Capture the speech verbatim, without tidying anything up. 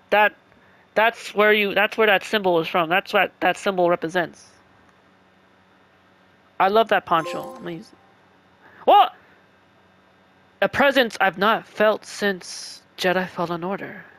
That that's where you that's where that symbol is from. That's what that symbol represents. I love that poncho. I'm gonna use it. What? A presence I've not felt since Jedi Fallen Order.